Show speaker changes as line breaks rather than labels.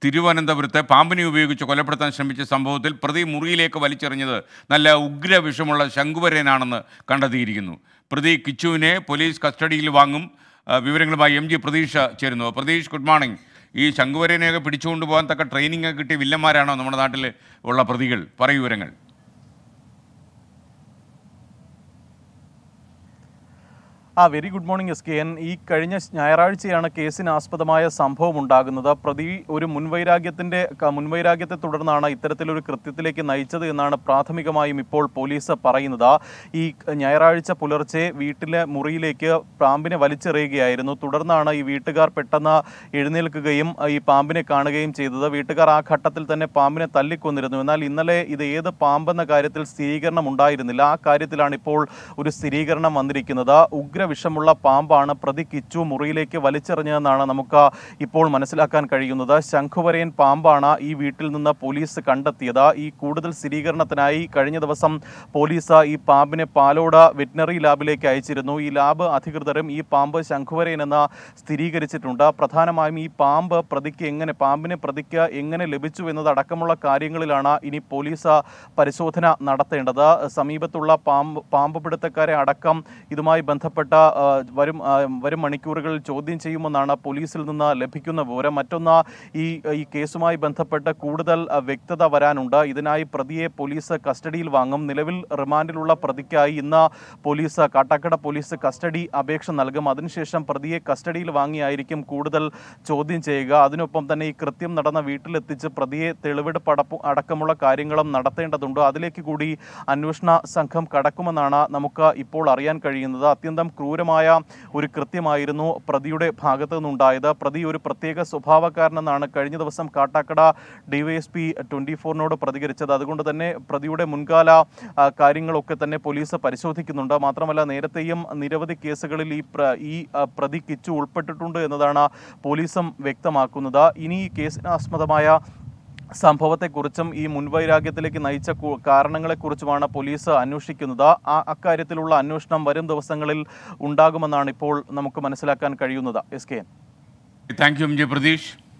തിരുവനന്തപുരത്ത് പാമ്പിനെ ഉപയോഗിച്ച് കൊലപ്പെടുത്താൻ ശ്രമിച്ച സംഭവത്തിൽ പ്രതി മുറിയിലേക്ക് വലിച്ചെറിഞ്ഞത് നല്ല ഉഗ്രവിഷമുള്ള ശംഖുവരനാണെന്ന് കണ്ടെത്തിയിരിക്കുന്നു. പ്രതി കിച്ചുവിനെ പോലീസ് കസ്റ്റഡിയിൽ വാങ്ങും. വിവരങ്ങളുമായി MG പ്രതീഷ് ചേരുന്നു. Prateesh, good morning. ഈ ശംഖുവരനെയൊക്കെ പിടിച്ചുകൊണ്ട് പോകാൻ തക്ക ട്രെയിനിങ് ഒക്കെ കിട്ടിയ വില്ലന്മാരാണോ നമ്മുടെ നാട്ടിൽ ഉള്ള പ്രതികൾ? പറയൂ വിവരങ്ങൾ.
Very good morning SKN. ഈ കഴിഞ്ഞ ഞായറാഴ്ചയാണ് കേസിന് ആസ്പദമായ സംഭവം ഉണ്ടാകുന്നത്. പ്രതി ഒരു മുൻവൈരാഗ്യത്തെ തുടർന്നാണ് ഇത്തരത്തിലൊരു കൃത്യത്തിലേക്ക് നയിച്ചത് എന്നാണ് പ്രാഥമികമായും ഇപ്പോൾ പോലീസ് പറയുന്നത്. ഈ ഞായറാഴ്ച പുലർച്ചെ വീട്ടിലെ മുറിയിലേക്ക് പാമ്പിനെ വലിച്ചെറിയുകയായിരുന്നു. തുടർന്നാണ് ഈ വീട്ടുകാർ പെട്ടെന്ന് എഴുന്നേൽക്കുകയും ഈ പാമ്പിനെ കാണുകയും ചെയ്തത്. വീട്ടുകാർ ആ ഘട്ടത്തിൽ തന്നെ പാമ്പിനെ തല്ലിക്കൊന്നിരുന്നു. എന്നാൽ ഇന്നലെ ഇത് ഏത് പാമ്പെന്ന കാര്യത്തിൽ സ്ഥിരീകരണം ഉണ്ടായിരുന്നില്ല. ആ കാര്യത്തിലാണ് ഇപ്പോൾ ഒരു സ്ഥിരീകരണം വന്നിരിക്കുന്നത്. വിഷമുള്ള പാമ്പാണ് പ്രതി കിച്ചു മുറിയിലേക്ക് വലിച്ചെറിഞ്ഞതെന്നാണ് നമുക്ക് ഇപ്പോൾ മനസ്സിലാക്കാൻ കഴിയുന്നത്. ശംഖുവരയൻ പാമ്പാണ് ഈ വീട്ടിൽ നിന്ന് പോലീസ് കണ്ടെത്തിയത്. ഈ കൂടുതൽ സ്ഥിരീകരണത്തിനായി കഴിഞ്ഞ ദിവസം പോലീസ് ഈ പാമ്പിനെ പാലോട് വെറ്റിനറി ലാബിലേക്ക് അയച്ചിരുന്നു. ഈ ലാബ് അധികൃതരും ഈ പാമ്പ് ശംഖുവരയൻ എന്ന് സ്ഥിരീകരിച്ചിട്ടുണ്ട്. പ്രധാനമായും ഈ പാമ്പിനെ പ്രതിക്ക് എങ്ങനെ ലഭിച്ചു എന്നതടക്കമുള്ള കാര്യങ്ങളിലാണ് ഇനി പോലീസ് പരിശോധന നടത്തേണ്ടത്. സമീപത്തുള്ള പാമ്പ് പിടുത്തക്കാരെ അടക്കം ഇതുമായി ബന്ധപ്പെട്ട വരും മണിക്കൂറുകളിൽ ചോദ്യം ചെയ്യുമെന്നാണ് പോലീസിൽ നിന്ന് ലഭിക്കുന്ന വിവരം. മറ്റൊന്ന്, ഈ കേസുമായി ബന്ധപ്പെട്ട് കൂടുതൽ വ്യക്തത വരാനുണ്ട്. ഇതിനായി പ്രതിയെ പോലീസ് കസ്റ്റഡിയിൽ വാങ്ങും. നിലവിൽ റിമാൻഡിലുള്ള പ്രതിക്കായി ഇന്ന് കാട്ടാക്കട പോലീസ് കസ്റ്റഡി അപേക്ഷ നൽകും. അതിനുശേഷം പ്രതിയെ കസ്റ്റഡിയിൽ വാങ്ങിയായിരിക്കും കൂടുതൽ ചോദ്യം ചെയ്യുക. അതിനൊപ്പം തന്നെ ഈ കൃത്യം നടന്ന വീട്ടിലെത്തിച്ച് പ്രതിയെ തെളിവെടുപ്പ് അടക്കമുള്ള കാര്യങ്ങളും നടത്തേണ്ടതുണ്ട്. അതിലേക്ക് കൂടി അന്വേഷണ സംഘം കടക്കുമെന്നാണ് നമുക്ക് ഇപ്പോൾ അറിയാൻ കഴിയുന്നത്. അത്യന്തം ക്രൂരമായ ഒരു കൃത്യമായിരുന്നു പ്രതിയുടെ ഭാഗത്തു നിന്നുണ്ടായത്. പ്രതി ഒരു പ്രത്യേക സ്വഭാവക്കാരനെന്നാണ് കഴിഞ്ഞ ദിവസം കാട്ടാക്കട DYSP 24 പ്രതികരിച്ചത്. അതുകൊണ്ട് തന്നെ പ്രതിയുടെ മുൻകാല കാര്യങ്ങളൊക്കെ തന്നെ പോലീസ് പരിശോധിക്കുന്നുണ്ട്. മാത്രമല്ല, നേരത്തെയും നിരവധി കേസുകളിൽ ഈ പ്രതി കിച്ചു ഉൾപ്പെട്ടിട്ടുണ്ട് എന്നതാണ് പോലീസും വ്യക്തമാക്കുന്നത്. ഇനി ഈ കേസിന് ആസ്പദമായ സംഭവത്തെക്കുറിച്ചും ഈ മുൻവൈരാഗ്യത്തിലേക്ക് നയിച്ച കാരണങ്ങളെക്കുറിച്ചുമാണ് പോലീസ് അന്വേഷിക്കുന്നത്. അക്കാര്യത്തിലുള്ള അന്വേഷണം വരും ദിവസങ്ങളിൽ ഉണ്ടാകുമെന്നാണ് ഇപ്പോൾ നമുക്ക് മനസ്സിലാക്കാൻ കഴിയുന്നത്. SKN.
Thank you MG Pratheesh.